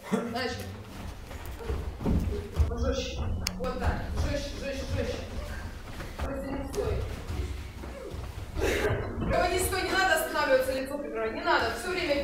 Начали. Жестче. Вот так. Жестче, жестче, жестче. Просто не стой. Проводи, стой, не надо останавливаться, лицо прикрывать. Не надо. Все время